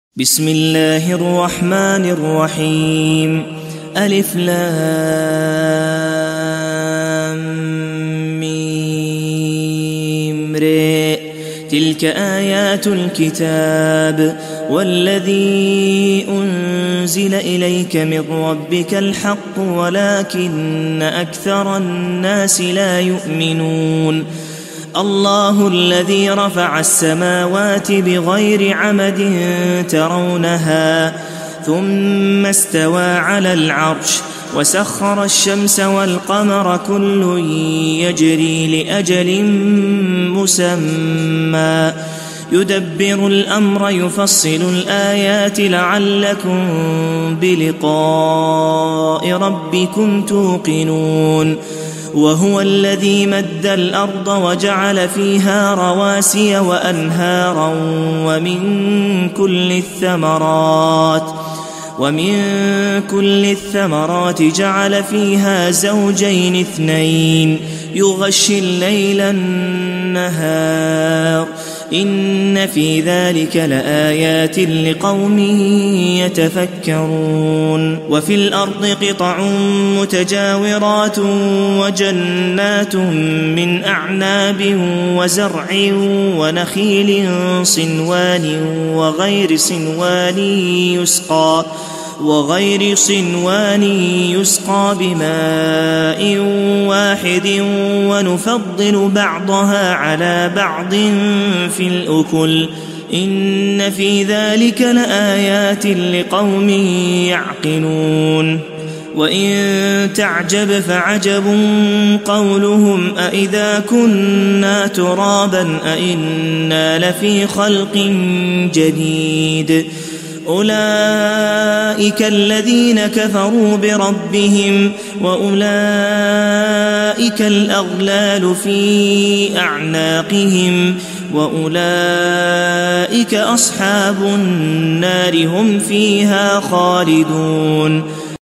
بسم الله الرحمن الرحيم. ألف لام ميم ر. تلك آيات الكتاب والذي أنزل إليك من ربك الحق ولكن أكثر الناس لا يؤمنون. الله الذي رفع السماوات بغير عمد ترونها ثم استوى على العرش وسخر الشمس والقمر كل يجري لأجل مسمى يدبر الأمر يفصل الآيات لعلكم بلقاء ربكم توقنون. وهو الذي مد الأرض وجعل فيها رواسي وأنهارا ومن كل الثمرات جعل فيها زوجين اثنين يغشي الليل النهار إن في ذلك لآيات لقوم يتفكرون. وفي الأرض قطع متجاورات وجنات من أعناب وزرع ونخيل صنوان وغير صنوان يسقى بماء واحد ونفضل بعضها على بعض في الأكل إن في ذلك لآيات لقوم يعقلون. وإن تعجب فعجب قولهم أإذا كنا ترابا أإنا لفي خلق جديد أولئك الذين كفروا بربهم وأولئك الأغلال في أعناقهم وأولئك أصحاب النار هم فيها خالدون.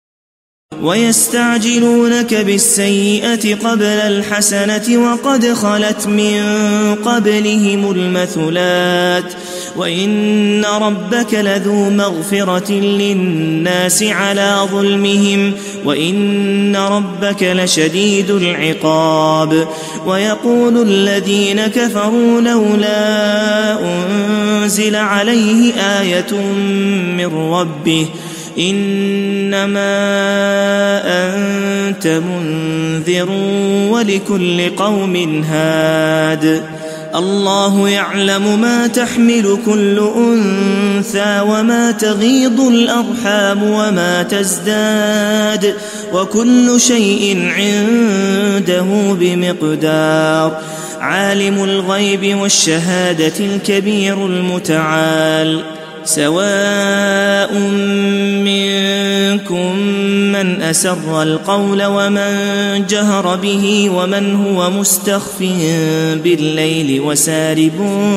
ويستعجلونك بالسيئة قبل الحسنة وقد خلت من قبلهم المثلات وإن ربك لذو مغفرة للناس على ظلمهم وإن ربك لشديد العقاب. ويقول الذين كفروا لولا أنزل عليه آية من ربه إنما أنت منذر ولكل قوم هاد. الله يعلم ما تحمل كل أنثى وما تغيض الأرحام وما تزداد وكل شيء عنده بمقدار. عالم الغيب والشهادة الكبير المتعال. سواء منكم من أسر القول ومن جهر به ومن هو مستخف بالليل وسارب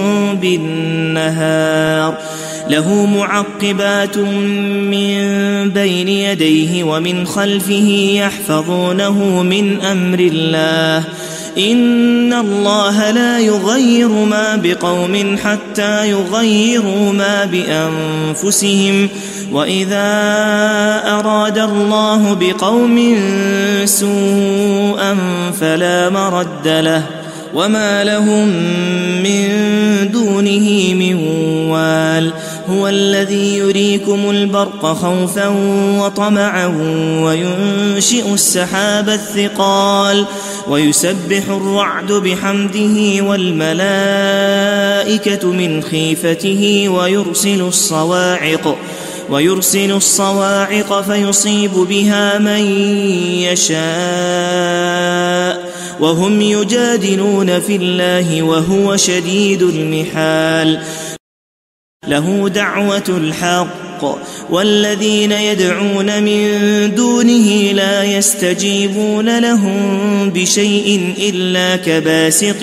بالنهار له معقبات من بين يديه ومن خلفه يحفظونه من أمر الله إن الله لا يغير ما بقوم حتى يغيروا ما بأنفسهم وإذا أراد الله بقوم سوءا فلا مرد له وما لهم من دونه من وال. هو الذي يريكم البرق خوفا وطمعا وينشئ السحاب الثقال ويسبح الرعد بحمده والملائكة من خيفته ويرسل الصواعق فيصيب بها من يشاء وهم يجادلون في الله وهو شديد المحال. له دعوة الحق والذين يدعون من دونه لا يستجيبون لهم بشيء إلا كباسط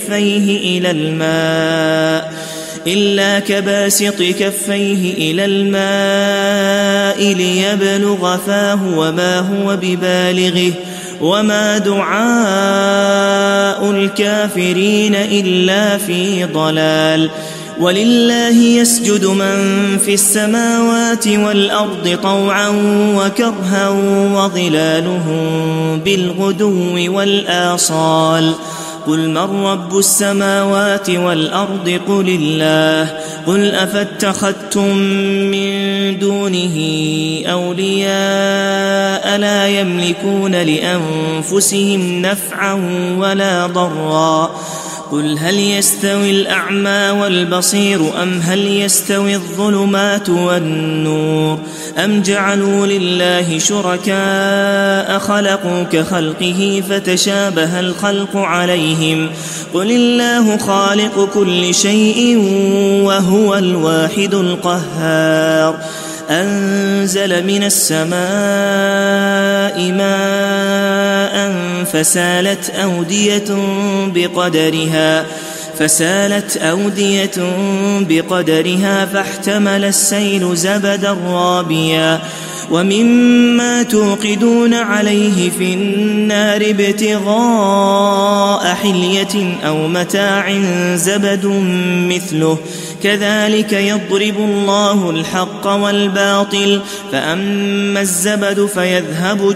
كفيه إلى الماء ليبلغ فاه وما هو ببالغه وما دعاء الكافرين إلا في ضلال. ولله يسجد من في السماوات والأرض طوعا وكرها وظلالهم بالغدو والآصال قل من رب السماوات والأرض قل الله قل أفاتخذتم من دونه أولياء لا يملكون لأنفسهم نفعا ولا ضرا قل هل يستوي الأعمى والبصير أم هل يستوي الظلمات والنور أم جعلوا لله شركاء خلقوا كخلقه فتشابه الخلق عليهم قل الله خالق كل شيء وهو الواحد القهار أنزل من السماء ماء فسالت أودية بقدرها فاحتمل السيل زبدا رابيا ومما توقدون عليه في النار ابتغاء حلية أو متاع زبد مثله كذلك يضرب الله الحق والباطل فأما الزبد فيذهب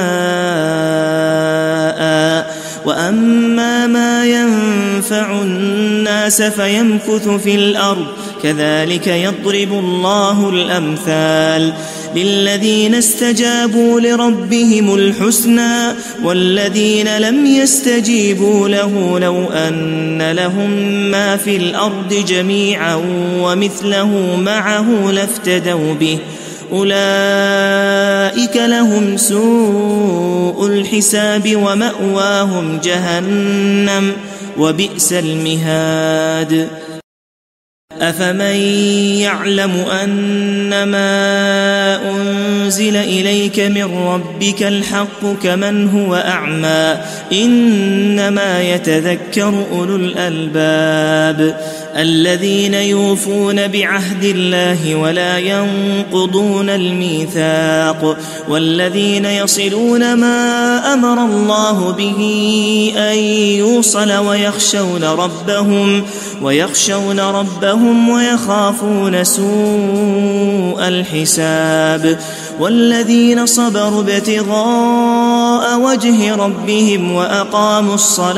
جفاء وأما ما ينفع الناس فيمكث في الأرض كذلك يضرب الله الأمثال للذين استجابوا لربهم الحسنى والذين لم يستجيبوا له لو أن لهم ما في الأرض جميعا ومثله معه لافتدوا به أولئك لهم سوء الحساب ومأواهم جهنم وبئس المهاد أفمن يعلم أنما أنزل إليك من ربك الحق كمن هو أعمى إنما يتذكر أولو الألباب الذين يوفون بعهد الله ولا ينقضون الميثاق والذين يصلون ما أمر الله به أن يوصل ويخشون ربهم ويخافون سوء الحساب والذين صبروا ابتغاء وجه ربهم وأقاموا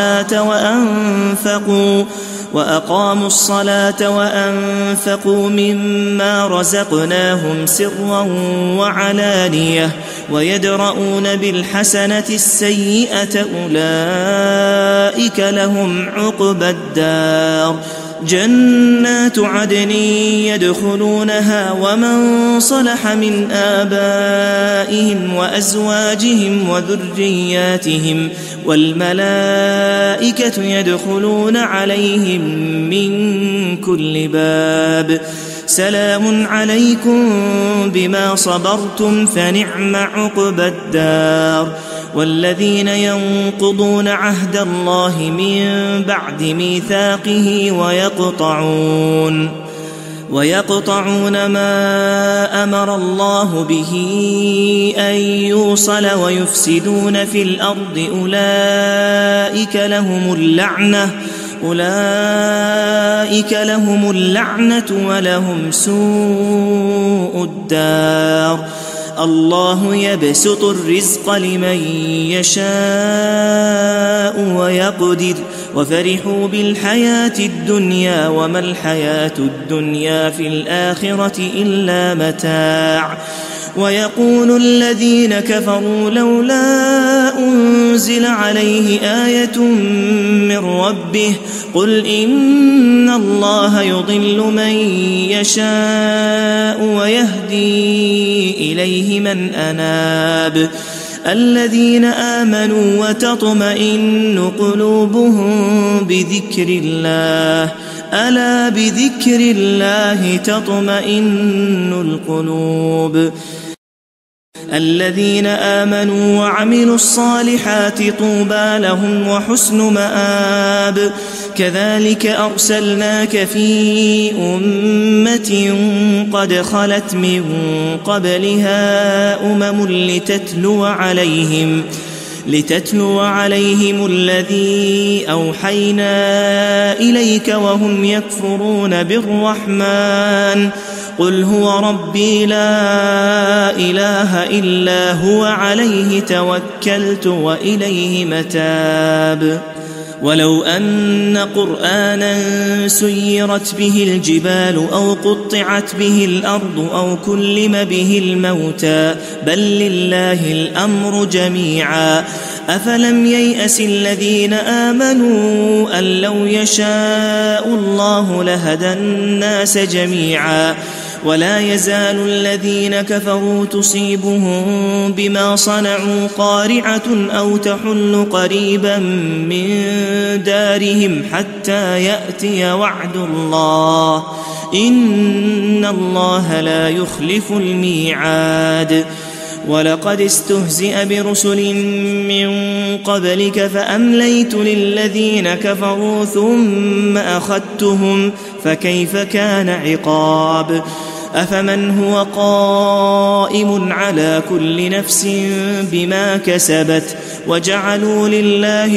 الصلاة وأنفقوا مما رزقناهم سرا وعلانية ويدرؤون بالحسنة السيئة أولئك لهم عقبى الدار جنات عدن يدخلونها ومن صلح من آبائهم وأزواجهم وذرياتهم والملائكة يدخلون عليهم من كل باب سلام عليكم بما صبرتم فنعم عقبى الدار والذين ينقضون عهد الله من بعد ميثاقه ويقطعون ما أمر الله به أن يوصل ويفسدون في الأرض أولئك لهم اللعنة ولهم سوء الدار الله يبسط الرزق لمن يشاء ويقدر وفرحوا بالحياة الدنيا وما الحياة الدنيا في الآخرة إلا متاع ويقول الذين كفروا لولا أنزل عليه آية من ربه قل إن الله يضل من يشاء ويهدي إليه من أناب الذين آمنوا وتطمئن قلوبهم بذكر الله ألا بذكر الله تطمئن القلوب الذين آمنوا وعملوا الصالحات طوبى لهم وحسن مآب كذلك أرسلناك في أمة قد خلت من قبلها أمم لتتلو عليهم الذي أوحينا إليك وهم يكفرون بالرحمن قل هو ربي لا إله إلا هو عليه توكلت وإليه متاب ولو أن قرآنا سيرت به الجبال أو قطعت به الأرض أو كلم به الموتى بل لله الأمر جميعا أفلم ييأس الذين آمنوا أن لو يشاء الله لهدى الناس جميعا ولا يزال الذين كفروا تصيبهم بما صنعوا قارعة أو تحل قريبا من دارهم حتى يأتي وعد الله إن الله لا يخلف الميعاد ولقد استهزئ برسل من قبلك فأمليت للذين كفروا ثم أخذتهم فكيف كان عقاب أفمن هو قائم على كل نفس بما كسبت وجعلوا لله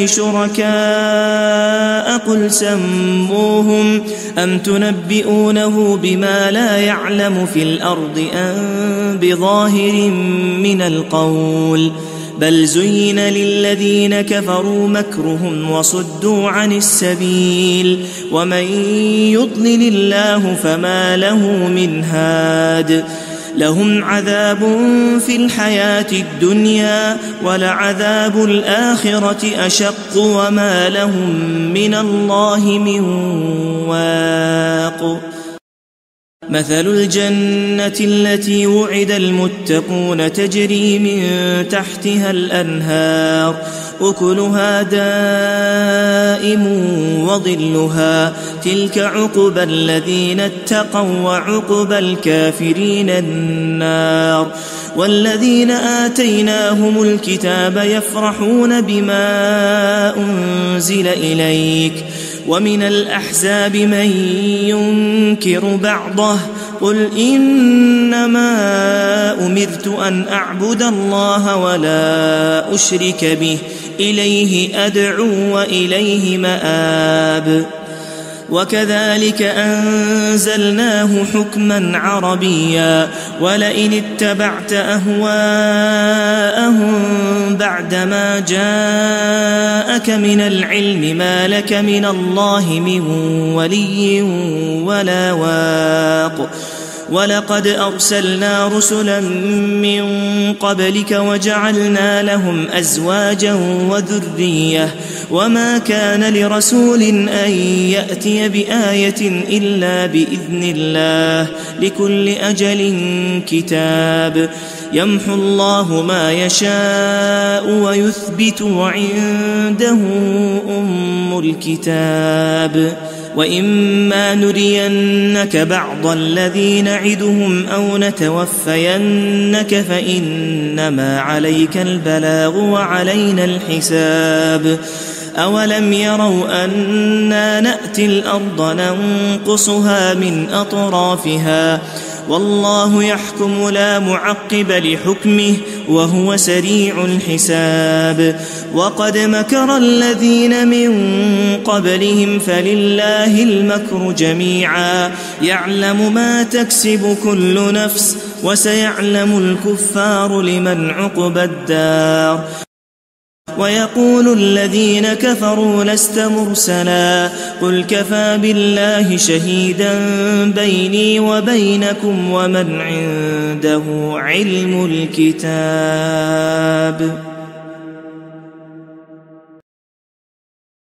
شركاء قل سموهم أم تنبئونه بما لا يعلم في الأرض أم بظاهر من القول بل زين للذين كفروا مكرهم وصدوا عن السبيل ومن يضلل الله فما له من هاد لهم عذاب في الحياة الدنيا ولعذاب الآخرة أشق وما لهم من الله من واق مثل الجنة التي وعد المتقون تجري من تحتها الأنهار أكلها دائم وظلها تلك عقبى الذين اتقوا وعقبى الكافرين النار والذين آتيناهم الكتاب يفرحون بما أنزل إليك ومن الأحزاب من ينكر بعضه قل إنما أمرت أن أعبد الله ولا أشرك به إليه أدعو وإليه مآب وكذلك أنزلناه حكما عربيا ولئن اتبعت أهواءهم بعدما جاءك من العلم ما لك من الله من ولي ولا واق ولقد أرسلنا رسلا من قبلك وجعلنا لهم أزواجا وذرية وما كان لرسول أن يأتي بآية إلا بإذن الله لكل أجل كتاب يمحو الله ما يشاء ويثبت وعنده أم الكتاب وإما نرينك بعض الذي نعدهم أو نتوفينك فإنما عليك البلاغ وعلينا الحساب أولم يروا أنا نأتي الأرض ننقصها من أطرافها والله يحكم لا معقب لحكمه وهو سريع الحساب وقد مكر الذين من قبلهم فلله المكر جميعا يعلم ما تكسب كل نفس وسيعلم الكفار لمن عقبى الدار ويقول الذين كفروا لست مرسلا قل كفى بالله شهيدا بيني وبينكم ومن عنده علم الكتاب